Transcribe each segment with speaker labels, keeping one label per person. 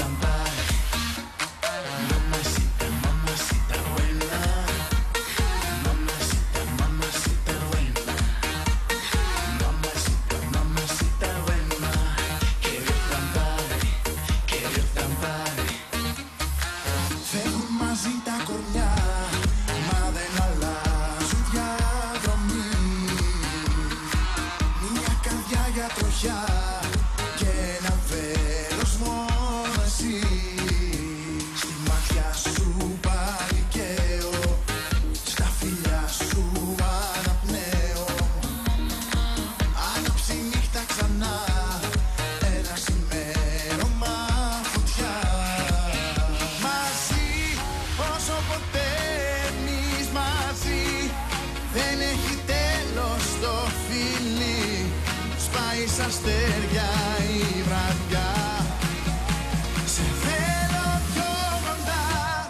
Speaker 1: cantar. Mamacita, mamacita buena. Mamacita, mamacita buena. Mamacita, mamacita buena. Querer cantar, querer cantar.
Speaker 2: Φεύγουν μαζί τα κορμιά, μα δεν αλλάζουν διαδρομή. Μια καρδιά για τροχιά και ένα βέλος μόνο εσύ. Στη μάτια σου πάλι καίω, στα φιλιά σου αναπνέω. Άναψε η νύχτα ξανά, ένα σημέρωμα φωτιά. Μαζί, όσο ποτέ εμείς μαζί, δεν έχει τέλος το φιλί. Σπάει σαν αστέρια η βραδιά. Σε θέλω πιο κοντά.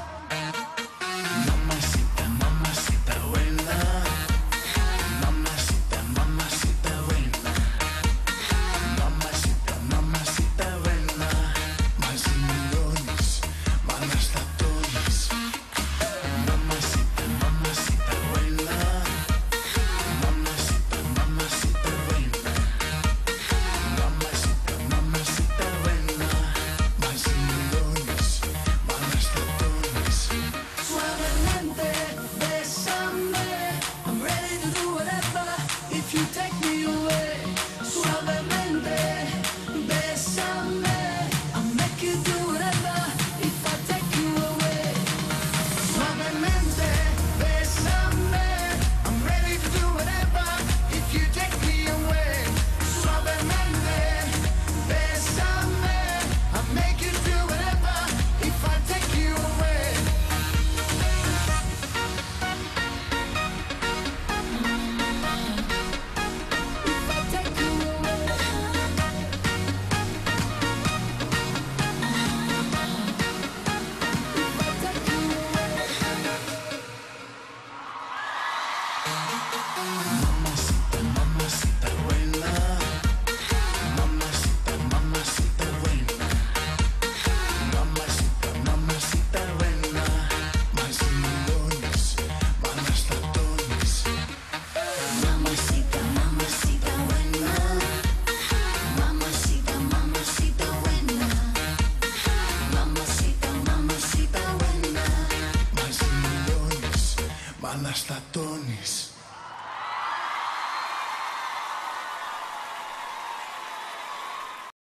Speaker 1: Mamacita, mamacita buena. Mamacita, mamacita buena. Mamacita, mamacita buena.
Speaker 2: Μαζί μιλώνεις, μα αναστατώνεις.
Speaker 1: Mamacita, mamacita buena. Mamacita, mamacita buena. Mamacita, mamacita buena.
Speaker 2: Μαζί μιλώνεις, μα αναστατώνεις.
Speaker 3: Suavemente, bésame. I'm ready to do whatever if you take me away. Suavemente, bésame. I'll make you do whatever if I take you away.
Speaker 2: Suavemente, bésame. I'm ready to do whatever if you take me away. Suavemente, bésame. I'll make you do whatever if I take you away.
Speaker 3: If I take you away. If I take you away.
Speaker 1: Mamacita, mamacita buena. Mamacita, mamacita buena. Mamacita, mamacita buena.
Speaker 2: Μαζί μιλώνεις, μα αναστατώνεις.
Speaker 3: Mamacita, mamacita buena. Mamacita, mamacita buena. Mamacita, mamacita buena.
Speaker 2: Μαζί μιλώνεις, μα αναστατώνεις.